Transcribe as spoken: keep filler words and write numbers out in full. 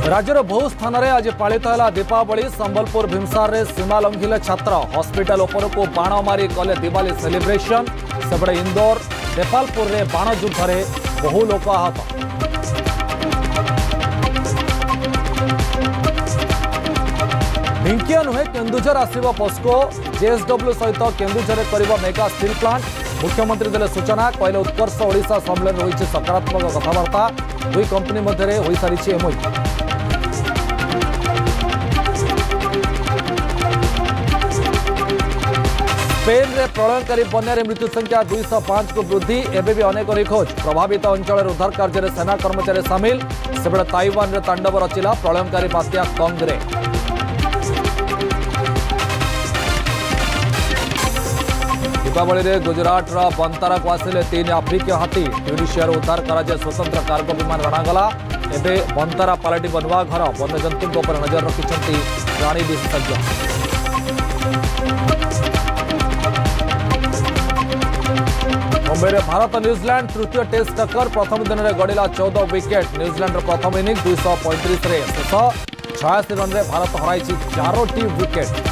राज्यर बहु स्थान में आज पालित है दीपावली। संबलपुर भीमसार रे सीमा लंघिले छात्र। हॉस्पिटल उपर को बाण मारी कले दिवाली सेलिब्रेशन। सेपटे इंदौर नेपालपुर रे बाण युद्ध रे बहु लोक आहत। ढिंकिया नुहे केन्दुझर आसिबो पोस्को। जेएसडब्ल्यू सहित केन्दुझर करिबो मेगा स्टील प्लांट। मुख्यमंत्री देले सूचना। कहले उत्कर्ष ओडिशा सम्मेलन होइछि सकारात्मक कथबार्ता। दुई कंपनी मध्य होई सारिछि एमओयू। स्पेन रे प्रलयकारी बन्या मृत्यु संख्या दुई सौ पांच को वृद्धि। एबे भी अनेक निखोज। प्रभावित अंचल उद्धार कार्य में सेना कर्मचारी सामिल। सेबड़े ताइवान रे तांडव रचिला प्रलयकारी बात्या कंगरे। दीपावली रे गुजरात रा बंतारा को आसिले तीन आफ्रिकीय हाथी। ट्यूनिशिया उद्धार कराए स्वतंत्र कार्गो विमान रणागला। एबे बंतारा पालटी बनवा घर। वन्यजंतु पर नजर रखिछंती प्राणी विशेषज्ञ। मुंबई में भारत न्यूजीलैंड तृतीय टेस्ट टक्कर। प्रथम दिन में गड़िला चौदह विकेट। न्यूजीलैंड प्रथम इनिंग दुई सौ पैंतीस शेष छयासी रन में भारत हराई चारोटी विकेट।